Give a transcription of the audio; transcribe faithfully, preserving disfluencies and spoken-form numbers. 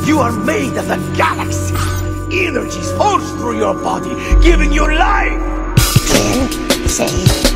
You are made of the galaxy. Energy flows through your body, giving you life. Ten, say